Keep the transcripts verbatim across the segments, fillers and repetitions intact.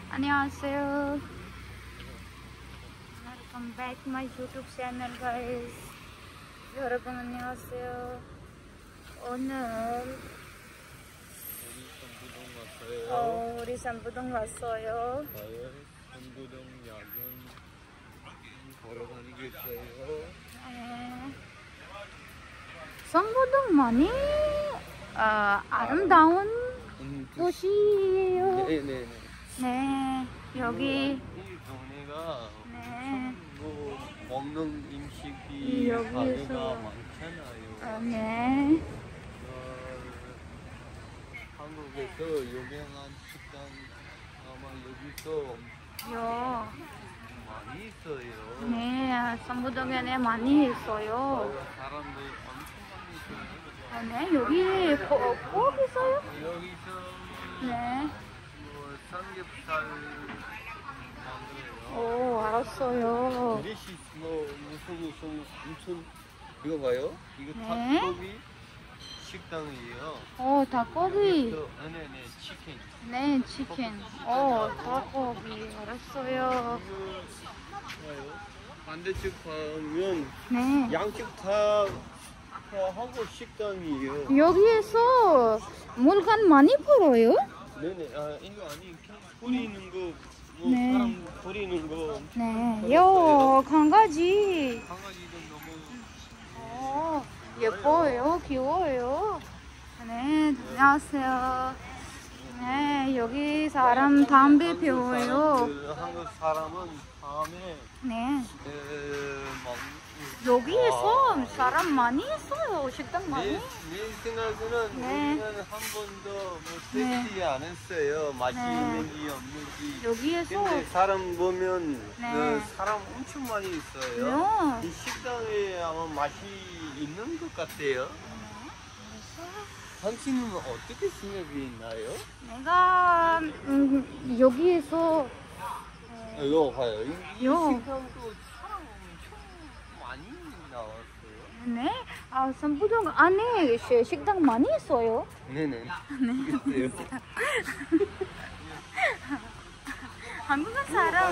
안녕하세요. Welcome back my YouTube channel, guys. 여러분 안녕하세요. 오늘 어, 우리 삼부동 왔어요. 삼부동 야경 걸어 다니고 있어요. 네. 삼부동 많이 어, 아름다운 음, 도시예요. 네네네. 네, 여기 이 동네가 네. 뭐 먹는 음식이 여기에서 가게가 많잖아요. 어, 네. 어, 한국에서 유명한 식당 아마 여기서 요. 많이 있어요. 네, 삼부동에 많이 있어요. 어, 사람들 엄청 많이 있어요. 아, 네, 여기 거, 꼭 있어요? 여기서 네. 뭐 삼겹살 만들어요. 오, 알았어요. 드레시 뭐 무슨 무슨 엄청 이거 봐요? 이거 네. 닭고기 식당이에요. 오, 닭고기. 저, 네네 치킨. 네, 치킨. 오, 닭고기. 알았어요. 이거 봐요. 반대쪽 가면 네. 양쪽 다 한국 식당이에요. 여기에서 물건 많이 팔아요? 네네. 아 이거 아니 그냥 버리는 거, 뭐 네. 사람 버리는 거. 네. 요, 강아지. 강아지도 너무. 오, 예뻐요. 귀여워요. 네, 안녕하세요. 네, 여기 사람 담배 한국 피워요. 사람들, 한국 사람은 밤에 네. 에, 막, 여기에서 사람 많이 있어요. 식당 많이. 내, 내 생각에는 네. 우리는 한 번도 뭐 네. 테스트 안 했어요. 맛이 네. 있는지 없는지. 여기에서 근데 사람 보면 네. 그 사람 엄청 많이 있어요. 네. 이 식당에 아마 맛이 있는 것 같아요. 당신은 어떻게 생각이 있나요? 내가 음, 여기에서 어, 이거 봐요. 이, 이 요. 식당도 사람 엄청 많이 나왔어요. 네, 아 삼부동 안에 시- 식당 많이 있어요. 네네. 네. 한국 사람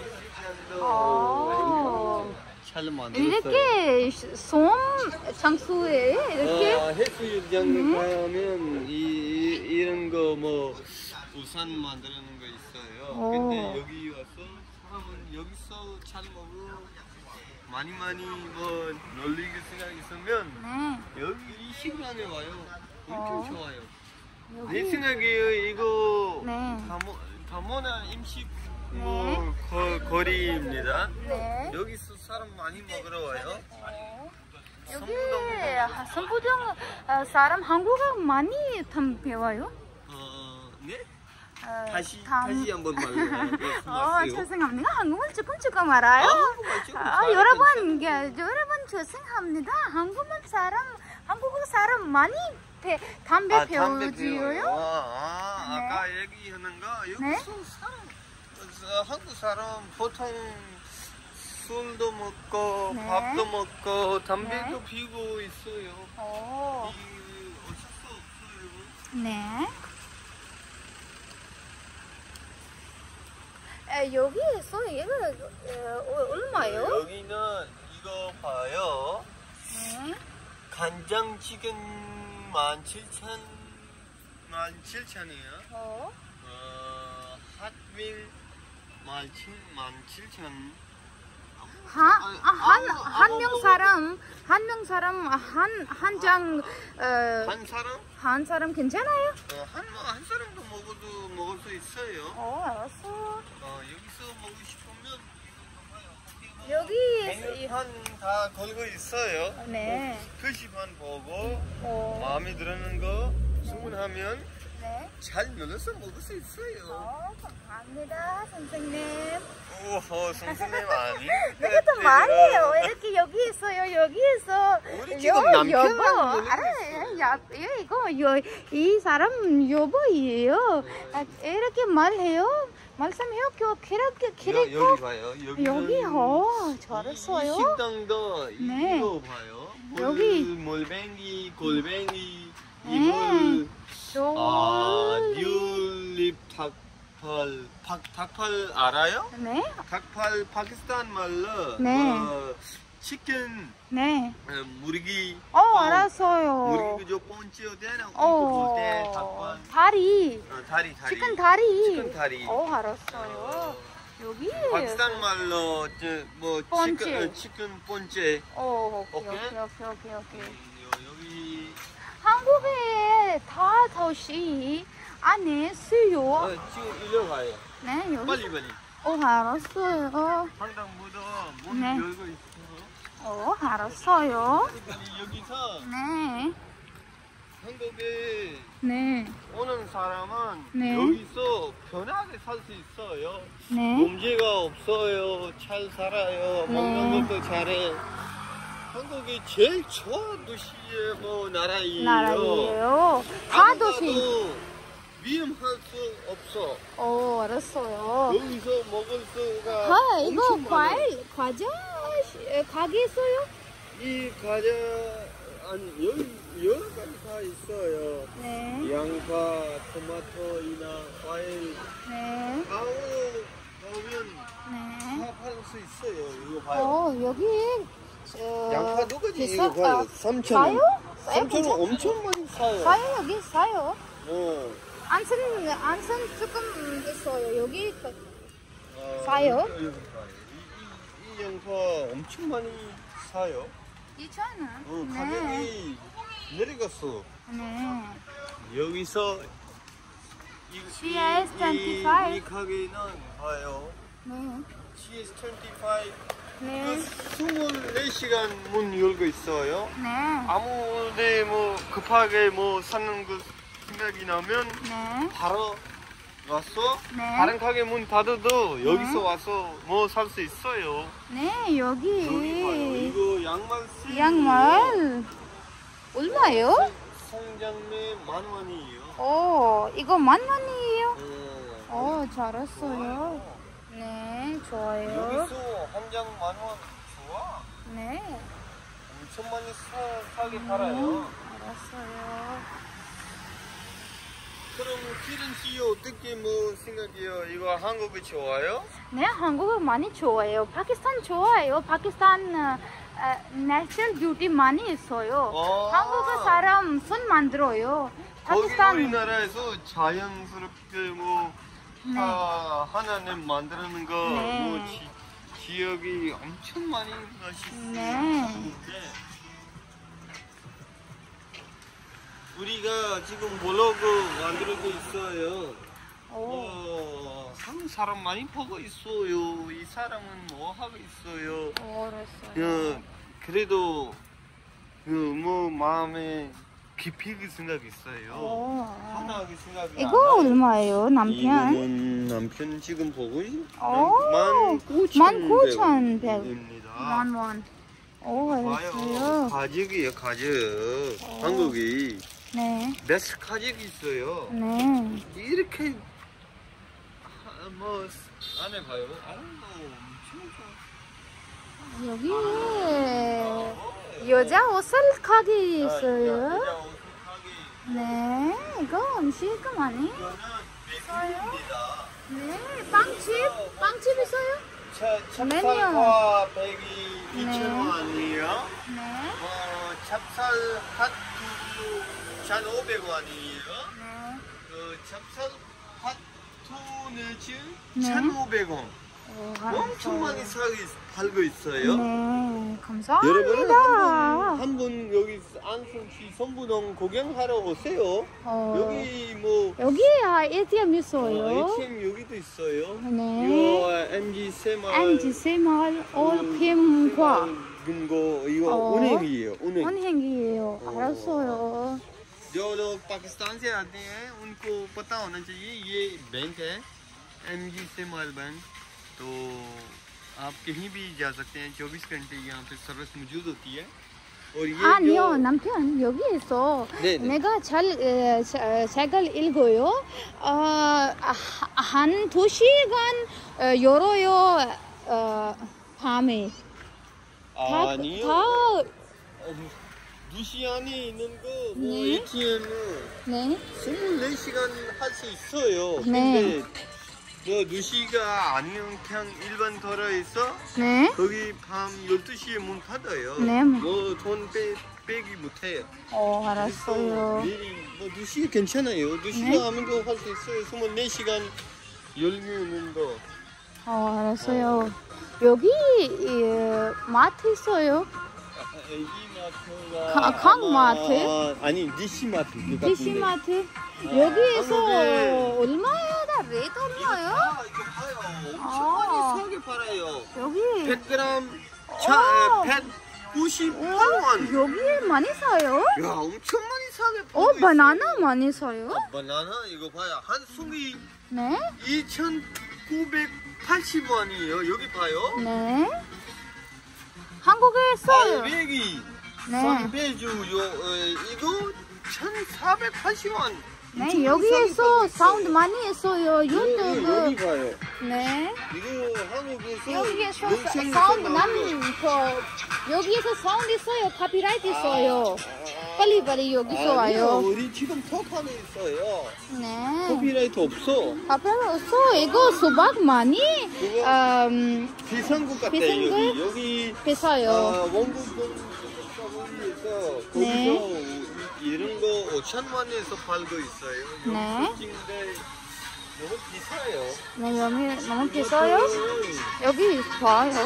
어. 잘 만들었어요. 이렇게 솜 장수에 이렇게 어, 해수욕장 가면 이, 이 이런 거 뭐 우산 만드는 거 있어요. 오. 근데 여기 와서 사람은 여기서 잘 먹어 많이 많이 뭐 놀리기 생각 있으면 네. 여기 이 시간에 와요. 엄청 어. 좋아요. 여기 내 생각에 이거 네. 다모 다모나 음식 네. 뭐 거, 거리입니다. 네. 여기서 사람 많이 먹으러 와요. 어. 여기 삼부동 어, 사람 한국어 많이 탐 배워요. 어, 네? 어, 다시 탐- 다시 한번 말해요. 어, 죄송합니다. 한국말 조금 조금 알아요. 아, 한국말 조금 아, 잘해요. 여러분, 게, 여러분 죄송합니다. 한국말 사람, 한국어 사람 많이 배, 담배 아, 담배 배우지요? 피워요? 아, 아, 네. 아까 얘기하는 거 여기서 네? 사람, 어, 한국 사람 보통 술도 먹고 네. 밥도 먹고 담배도 네. 피우고 있어요. 오. 이 어쩔 수 없어요. 네. 에, 여기에서 이거 어, 얼마요? 여기는 이거 봐요. 네. 간장치킨 만 칠천 만 칠천이에요. 어. 어, 핫윙 만 칠천. 한, 아, 한, 한 명 사람, 한 명 사람, 한, 한 장, 어, 한 사람? 한 사람 괜찮아요? 어, 한, 한 사람도 먹어도 먹을 수 있어요. 어, 알았어. 어, 여기서 먹고 싶으면 여기, 메뉴판 다 걸고 있어요. 네. 표시판 보고 어, 마음에 드는 거 주문하면 네. 잘 눌러서 먹을 수 있어요. 어, 감사합니다, 선생님. 오호, 선생님 아니? 내가 더 말해요. 이렇게 여기 있어요, 여기에서. 우리 지금 남편만 여보, 놀리고 알아요. 야, 이거, 여, 이 사람 여보예요. 아, 이렇게 말해요. 말씀해요. 그렇게, 여, 그렇게. 여기 봐요. 여기는 여기, 어, 이 잘했어요. 식당도 네. 이거 봐요. 여기. 물, 몰뱅이, 골뱅이, 네. 이불, 저, 아, 튤립 닭발. 박, 닭발 알아요? 네? 닭발 파키스탄 말로 네. 어, 치킨 네. 어, 무르기 어, 알았어요. 무르기 그저 pon치 어디나 어, 때 닭발 다리. 어, 다리 다리 치킨 다리. 치킨 다리. 어, 알았어요. 여기. 파키스탄 말로 저뭐 폰치. 치킨 어, 치킨 폰치 어, 오케이, 오케이? 오케이, 오케이, 오케이, 오케이. 여기 한국의 다 도시 안에 수요. 어, 지금 일로 가요. 네, 여기. 빨리 빨리. 어, 알았어요. 상당부도 문 네. 열고 있어. 어, 알았어요. 빨리 여기서 네, 한국에 네, 오는 사람은 네. 여기서 편하게 살 수 있어요. 네. 문제가 없어요. 잘 살아요. 네. 먹는 것도 잘해. 한국이 제일 좋은 도시의 뭐 나라예요. 나라예요. 다 도시. 아무나도 위험할 수 없어. 어, 알았어요. 여기서 먹을 수가 아, 이거 엄청 많아요. 과일, 과자 시- 가게 있어요? 이 과자 아니 여기 여러 가지 다 있어요. 네, 양파, 토마토이나 과일 네, 아무 가면 네. 다 팔 수 있어요. 이거 봐요. 어, 여기 저 양파 두 가지 비싸- 이거 봐요. 아, 삼천 원. 싸요? 싸요? 삼천 원 괜찮- 엄청 많이 사요. 싸요? 여기 싸요? 어. 안산 안산 조금 있어요. 여기 그- 어, 싸요? 여기, 여기 봐요. 이, 이, 이 양파 엄청 많이 사요. 이천 원. 어, 네, 가격이 내려갔어. 네. 여기서 이, 씨에스 이, 이, 이십오. 이 가게는 봐요. 네, 씨에스 이십오 네, 이십사 시간 문 열고 있어요. 네, 아무데 뭐 급하게 뭐 사는 그 생각이 나면 네, 바로 와서 네. 다른 가게 문 닫아도 여기서 와서 뭐 살 수 있어요. 네, 여기 봐요. 여기 이거 양말 세 양말 얼마예요? 성장매 만 원이에요. 어, 이거 만 원이에요? 어, 어, 잘했어요. 네, 좋아요. 여기서 한 장 만 원 좋아. 네, 엄청 많이 사, 사게 팔아요. 알았어요. 그럼 기른 씨 어떻게 뭐 생각해요? 이거 한국이 좋아요? 네, 한국을 많이 좋아해요. 파키스탄 좋아해요. 파키스탄 어, 어, 내셔널 뷰티 많이 있어요. 아. 한국 사람 손 만들어요. 거기 파키스탄 우리나라에서 자연스럽게 뭐 네. 다 하나님 만드는 거 네. 뭐 지, 지역이 엄청 많이 맛있어요. 네. 우리가 지금 블로그 만들고 있어요. 오, 어, 한국 사람 많이 보고 있어요. 이 사람은 뭐 하고 있어요. 오, 알았어요. 어, 그래도 그 뭐 마음에 깊이 그 생각 있어요. 오. 하나하게 생각이 이거 안 나요. 얼마예요, 남편? 이거는 남편 지금 보고 있- 오, 만 구천 만 구천 백. 입니다. 만 원. 오, 봐요. 알았어요. 가죽이에요, 가죽. 오. 한국이 네, 베스트 가죽이 있어요. 네. 이렇게 하- 뭐 안에 봐요. 아우 엄청 좋아. 여기 여자 옷을 가게 아, 있어요. 여자 옷 가게. 네, 이거 음식 많이 이거는 백입니다. 네, 빵집, 빵집 있어요? 차, 메뉴. 찹쌀과 백이 네. 이천 원이에요. 네, 어, 찹쌀 핫 천오백 원이에요. 네. 그 찹쌀 핫 내지 네. 천오백 원. 오, 엄청 많이 사고 있- 팔고 있어요. 네, 감사합니다. 여러분은 한번 한번 여기 안성시 선부동 구경하러 오세요. 어, 여기 뭐 여기 아, 에이티엠 있어요. 어, 에이티엠 여기도 있어요. 네. 이거 엠지 새마을 엠지 새마을 올캠과 금고 이거 어. 은행이에요. 은행. 은행이에요. 어. 알았어요. जो लोग पाकिस्तान से आते हैं उनको पता होना चाहिए ये बैंक है एमजी सेमाल बैंक तो आप कहीं भी जा सकते हैं चौबीस घंटे यहाँ पे सर्विस मौजूद होती है और ये 아니요, जो 남편 여기에서 네, 네. 내가 잘 에, 자- 책을 읽어요. 어, 한 두 시간 어, 열어요. 어, 밤에 다, 아니요 다 두시 안에 있는 거뭐 네. 에이티엠은 네. 이십사 시간 할 수 있어요. 네. 근데 뭐 누시가 아니면 그냥 일반 도로에서 네. 거기 밤 열두 시에 문 닫아요. 네. 뭐 돈 빼, 빼기 못해요. 어, 알았어요. 미리 뭐 누시 괜찮아요. 누시가 네? 하면도 할 수 있어요. 이십사 시간 열리는 거. 어, 알았어요. 여기 예, 마트 있어요. 아, 이 마트가 가- 강 마트? 아마- 아니 디씨 마트. 그 디씨 같은데. 마트. 아, 여기에서 한국에- 얼마예요? 다 레이트 이거 얼마예요? 봐, 이거 봐요. 엄청 아. 많이 싸게 팔아요. 여기. 백 그램 오. 차 백구십팔 원. 여기에 많이 사요? 야, 엄청 많이 싸게 팔고 어, 있어요. 바나나 많이 사요? 아, 바나나 이거 봐요. 한 송이 네. 이천구백팔십 원이에요. 여기 봐요. 네. 한국에 써요. 알배기, 네. 선배주 요 어, 이거 천사백팔십 원. 네, 여기에서 사운드 많이 했어요. 여기, 여기 유튜브. 봐요. 네. 이거 한국에서 여기에서 영상 사운드 나온 남, 거. 그, 여기에서 사운드 있어요. 카피라이트 있어요. 빨리 빨리 여기서 아니요, 와요. 우리 지금 톡하고 있어요. 네. 코피라이트 없어. 카피라이트 없어. 이거 수박 많이, 그거 음, 비싼 것 같아. 비싼 거? 여기 여기 비싸요. 아, 원국 거기에서 네. 거기서 이- 이런 거 오천 원에서 팔고 있어요. 여기 네. 근데 너무 비싸요. 네, 여기 너무 비싸요? 이것도 여기 봐요.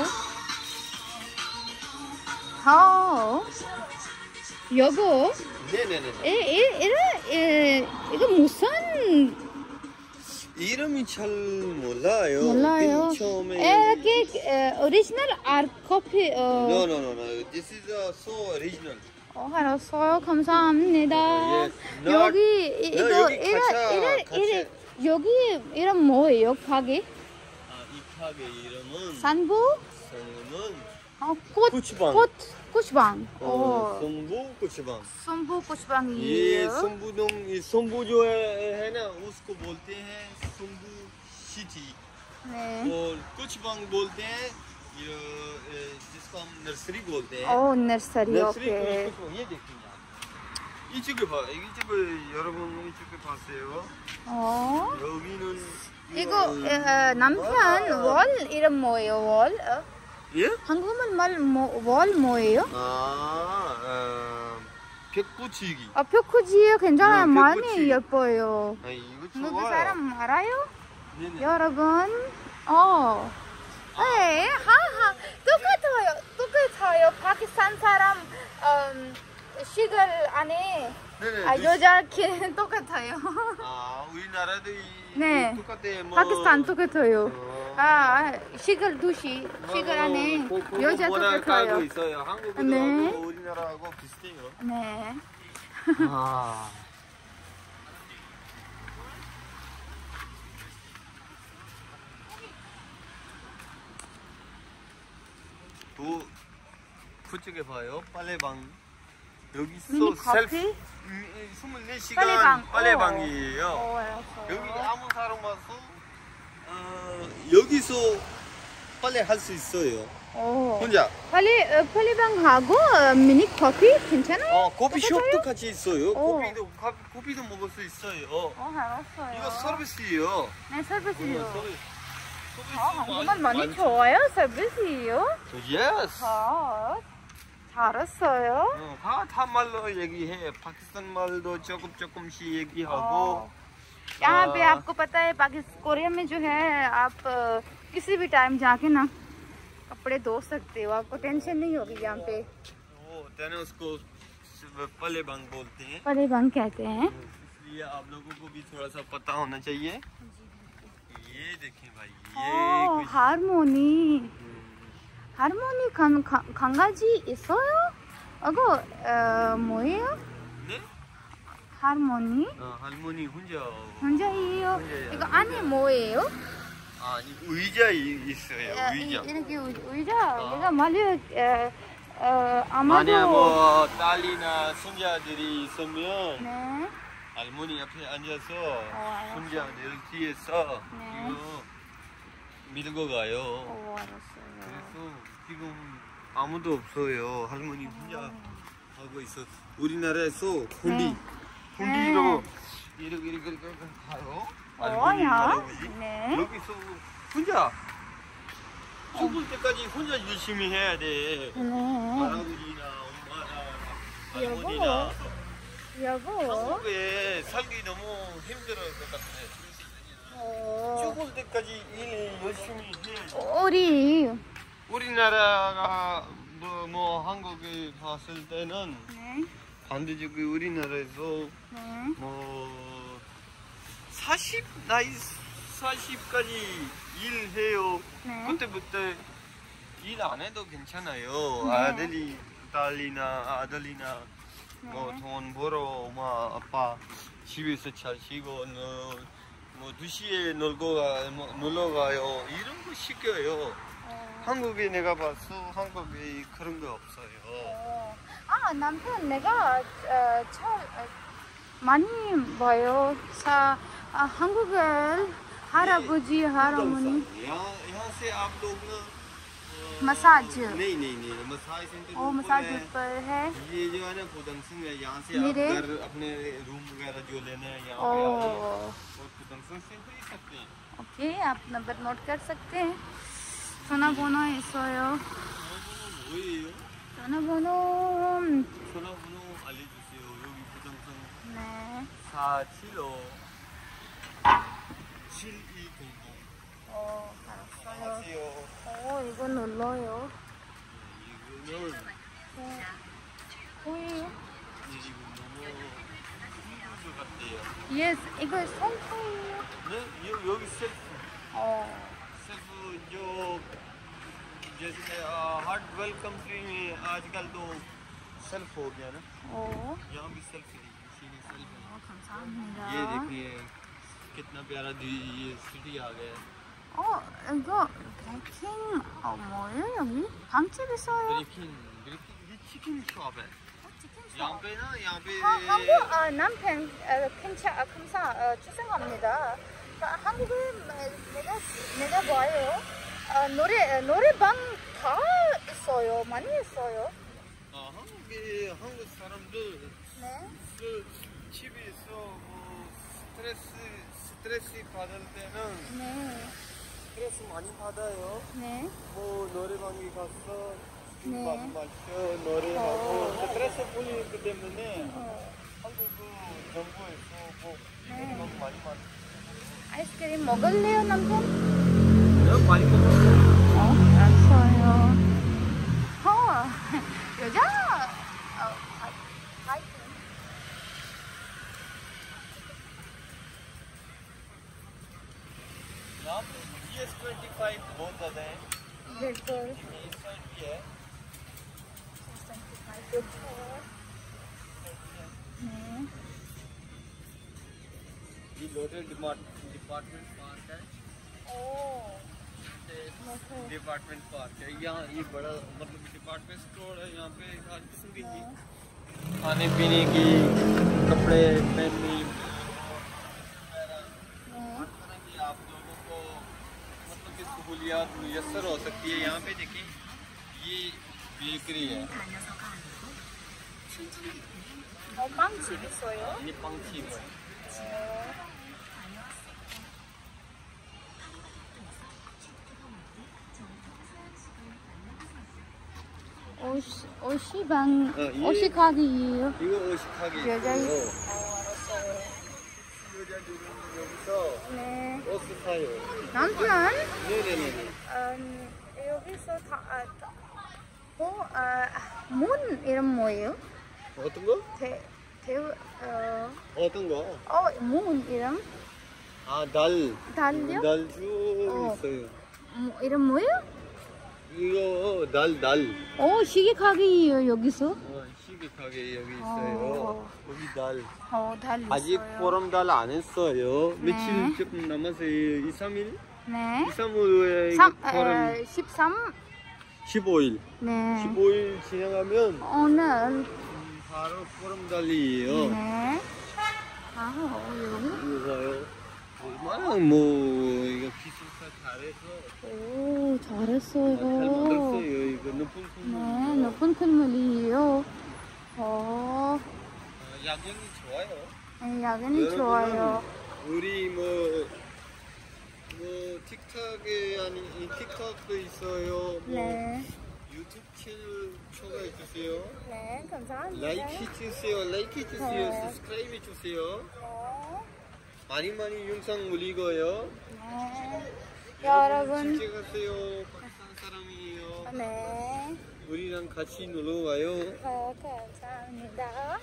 아, 여보, 네네네. 이, 이, 이, 이, 이거 무슨 이름이 잘 몰라요. 몰라요? 맨 처음에. 이렇게 에, 오리지널 아트 커피. 어, No, no, no, no. This is uh, so original. 어, 알았어요. 감사합니다. 예, 나- 여기 이, 나 이거 여기 이런 가차, 이런 가차. 이런 여기 이런 뭐예요? 가게? 아, 이 가게 이름은 산부? 성은 어, 꽃, 꽃방. 꽃, 꽃방. 어, 어, 성부 꽃방. 산부 ये 꽃방이에요. सोम्बुदोंग ये सोम्बु जो है, है ना उसको बोलते हैं सोम्बु सिटी 네. और कुछ बांग बोलते हैं ये ए, जिसको हम नर्सरी बोलते हैं 어, नर्सरी नर्सरी 오케이. कुछ बांग ये देखिए आप 이쪽에 봐 이쪽에 여러분 이쪽에 봤어요 어. 여기는 이거 에, 남편 월 이름 뭐예요? 월? 어? 예? 한국말 말 뭐, 월 뭐예요? 아 어, 벽부치기 아, 벽구지요. 괜찮아요. 네, 많이 벽구치. 예뻐요. 아 이거 한국 좋아요 사람 알아요? 네네. 여러분, 어, 네, 하하, 똑같아요, 똑같아요. 파키스탄 사람 음, 시글 안에 네네. 아, 여자 키 똑같아요. 아 우리나라도 이, 네. 똑같아 뭐 파키스탄 똑같아요. 어. 아, 시글 두시, 시글 안에 그- 그거 여자 뭐라 깔고 똑같아요. 있어요. 한국도 네. 하고 우리나라하고 비슷해요. 네. 아. 또 그쪽에 봐요. 빨래방. 여기 미니 서 셀프 커피? 음, 이십사 시간 빨래방. 빨래방이에요. 어, 알았어요. 여기 아무 사람 와서 어, 여기서 빨래 할 수 있어요. 어. 혼자. 빨리 어, 빨리방 하고 어, 미니 커피 괜찮아요? 어, 커피숍도 똑같아요? 같이 있어요. 어. 커피도 카- 커피도 먹을 수 있어요. 어, 알았어요. 이거 서비스예요. 네, 서비스요. 어, 서비스. 서비스 아, 한국말 많- 많이 많죠. 좋아요, 서비스요. 예스. 아, 잘했어요. 어, 다, 다 말로 얘기해. 파키스탄 말도 조금 조금씩 얘기하고. 어. यहाँ पे 아. आपको पता है पाकिस्तान कोरिया में जो है आप अ, किसी भी टाइम जाके ना कपड़े धो सकते हो आपको टेंशन नहीं होगी यहाँ पे वो तेने उसको पलेबांग बोलते हैं। पलेबंग कहते हैं इसलिए आप लोगों को भी थोड़ा सा पता होना चाहिए। ये देखें भाई ये 어, कुछ- 하르모니 हम्म, 하르모니 강, 강, 강아지 있어요? 이거 어, 뭐예요? 네? 하르모니 아, 할머니 혼자. 혼자예요? 혼자예요. 이거 안에 뭐예요? 아니 의자 이- 있어요. 어, 이- 의자. 이렇게 의- 의자 어. 내가 말려 어, 어, 아마도 만약 뭐 딸이나 손자들이 있으면 네. 할머니 앞에 앉아서 알았어요. 손자들 뒤에서 네. 이거 밀고 가요. 오, 알았어요. 그래서 지금 아무도 없어요. 할머니 혼자 하고 있어. 우리나라에서 혼비, 네. 혼비로 이렇게 이렇게 이렇게 가요. 할머니, 어야. 할아버지. 네. 여기서 혼자 죽을 때까지 혼자 열심히 해야 돼. 네. 할아버지나 엄마나 할머니나. 여보. 한국에 살기 너무 힘들 것 같아. 어. 죽을 때까지 일 열심히 해야지. 우리. 우리나라가 뭐, 뭐 한국에 갔을 때는 네. 반대적으로 우리나라에서 네. 뭐 사십 나이 사십까지 일해요. 네. 그때부터 일 안 해도 괜찮아요. 네. 아들이 딸이나 아들이나 네. 뭐 돈 벌어 엄마 아빠 집에서 잘 쉬고 뭐두 시에 놀고 가, 뭐, 놀러 가요. 이런 거 시켜요. 어. 한국에 내가 봤어. 한국에 그런 거 없어요. 어. 아, 남편 내가 어, 잘 어, 많이 봐요. 사 아, 한국에 할아버지 할아버니 यहाँ यहाँ से आप लोग ना अ, मसाज नहीं नहीं नहीं मसाज सेंटर ओ ऊपर मसाज है। ऊपर है। ये जो है ना पुदंगसंग है। यहाँ से आप मेरे- घर अपने रूम वगैरह जो लेने हैं यहाँ ओ पे आओ और पुदंगसंग से खरीद सकते हैं। ओके, आप नंबर नोट कर सकते हैं. 전화번호 있어요. 뭐예요? 전화번호. 전화번호 알려주세요. 여기 부정성 네. 사칠오 칠이공공. 어, 알았어요. 안녕하세요. 어, 이거 눌러요. 이거는 네. 보여요? 이거 너무 힘들 것 같아요. Yes, 이거 손톱이에요. 네? 여- 여기 셀프 어. 셀프 जो जैसे हार्ट वेल कंट्री में आजकल तो सेल्फ हो गया ना। 어. यहाँ भी सेल्फ है, इसीलिए सेल्फ है। 어, 감사합니다. ये देखिए कितना प्यारा दी- ये सिटी आ गया है। 어, 이거 베이킹. 어, 뭐예요, 여기? 빵집 있어요. ब्रेकिंग ब्रेकिंग ये चिकन शॉप है। 어, 치킨 यहाँ पे ना यहाँ पे 아, 한국 아, 남편 어, 괜찮 아, 감사 어, 죄송합니다. 아, 한국에 내가 내가 봐요. 아, 노래 노래방 다 있어요. 많이 있어요. 아, 한국에 한국 사람들 네. 그 집에서 뭐 스트레스 스트레스 받을 때는 네. 스트레스 많이 받아요. 네. 뭐 노래방에 가서 술 네. 마시 마셔 노래하고 스트레스 풀리기 때문에 어, 한국 그 정부에서 뭐 네. 이런 거 많이 많이 아이스크림 먹을래요, 남편? 네, 많이 먹어요. 어, 알았어요. 어, 여자 어, 아, 파이팅. यहाँ पे जी एस ट्वेंटी फाइव बहुत ज़्यादा है। बिल्कुल. इस साइड भी है। 네. ये लोटल डिपार्टमेंट पार्क है। 오. डिपार्टमेंट पार्क है। यहाँ ये बड़ा मतलब डिपार्टमेंट स्टोर है। यहाँ पे हर किस्म की चीज खाने पीने की कपड़े पहनने हर तरह की आप लोगों को मतलब की सहूलियात मुयसर हो सकती है। यहाँ पे देखिए ये बेकरी है। 어, 빵집 있어요? ये पंक्षी है। 옷, 옷시방, 어, 이- 옷이 가게예요. 이거 오식하게 여자 있고요. 어, 알았어요. 여자들은 여기서 네. 옷을 사요. 남편, 네네네. 음, 여기서 다, 아, 다- 어, 아, 문 이름 뭐예요? 어떤 거? 대, 대, 어, 어떤 거? 어, 문 이름? 아, 달. 달요? 달 쭉 어. 있어요. 뭐, 이름 뭐예요? 이거 달, 달. 어, 시계 가게예요, 여기서. 어, 시계 가게 여기 있어요. 어. 여기 달. 어, 달 있어요. 아직 보름달 안 했어요. 네. 며칠 조금 남았어요. 이, 삼 일? 네. 이, 삼 후에 삼, 보름. 에, 십삼? 십오 일. 네. 십오 일 지나가면 오늘 음, 바로 보름달이에요. 네. 아, 어, 여기. 그래서요. 얼마나 뭐 이거 기술사 잘해서 오, 잘 잘했어요. 만들었어요. 이거 높은 네, 품질. 높은 큰물이에요. 어, 어, 야경이 좋아요. 네, 야근이 여러분은 좋아요. 우리 뭐, 뭐 틱톡에 아니 틱톡도 있어요. 뭐 네. 유튜브 채널 추가해 주세요. 네, 감사합니다. 라이크 주세요. 라이크 주세요. 네. 서브스크라이브 주세요. 네. 많이 많이 영상 올리고요. 네. 여러분. 진짜 가세요. 파키스탄 사람이에요. 네. 우리랑 같이 놀러 와요. 네, 감사합니다.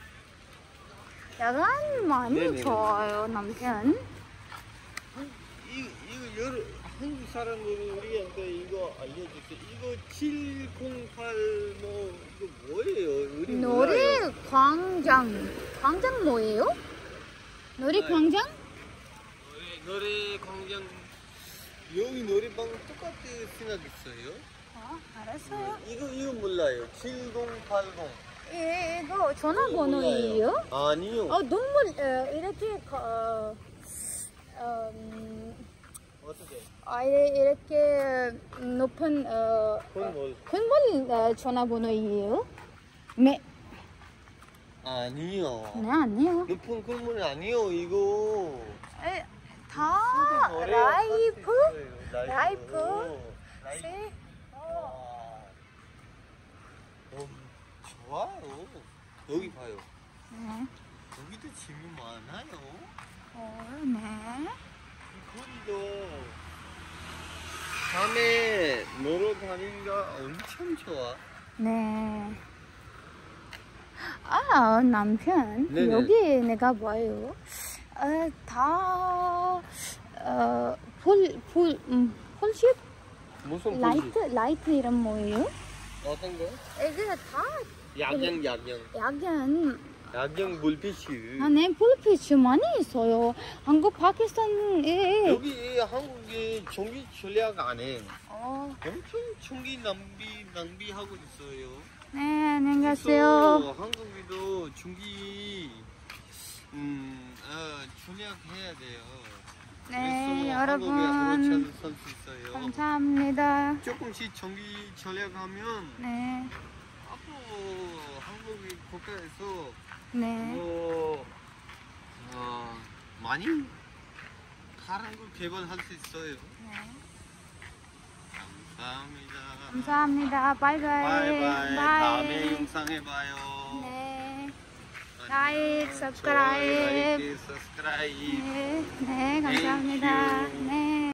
약간 많이 네네. 좋아요, 남편. 이, 이거 여러 한국 사람들이 우리한테 이거 알려주세요. 이거 칠공팔 뭐 이거 뭐예요? 우리 노래 몰라요. 광장. 광장 뭐예요? 노래 아, 광장? 노래, 노래 광장 여기 노래방 똑같이 생각했어요. 어, 알았어요. 이거 이거 몰라요. 칠공팔공. 예, 이거 전화번호예요? 아니요. 어, 동물 어, 이렇게 어, 어, 음, 어떻게? 아, 이렇게 높은 어, 콘볼. 건물 어, 전화번호예요? 네, 아니요. 네 아니요. 높은 건물 아니요. 이거. 에, 다 노래 라이프, 라이프. 라이프. 오, 라이프. 네. 어, 어, 좋아요. 여기 봐요. 네. 여기도 짐이 많아요. 어, 네. 이 거리도 밤에 놀러 다니기가 엄청 좋아. 네. 아, 남편. 네네. 여기 내가 봐요. 어, 다, 어, 폴, 폴, 음, 폴십? 무슨 라이트, 라이트 이름 뭐예요? 어떤 거? 이게 다 야경, 야경. 약간, 야경 불빛이. 아, 네, 폴빛이 많이 있어요. 한국, 파키스탄에. 여기 한국에 전기 전략 안 해. 어, 엄청 전기 낭비, 낭비하고 있어요. 네, 안녕하세요. 그래서 한국에도 전기, 음, 어, 전략해야 돼요. 네, 그래서 여러분. 한국에 그렇지 않을 수 있어요. 감사합니다. 조금씩 전기 전략하면 네, 앞으로 한국이 국가에서 네. 뭐 어, 많이 다른 거 개발할 수 있어요. 네. 감사합니다. 감사합니다. 바이바이. 바이바이. 다음에 영상에 봐요. 네. 라이크, 좋아요, 서브스크라이브. 라이크, 서브스크라이브. 네, 네, 감사합니다. Thank you. 네.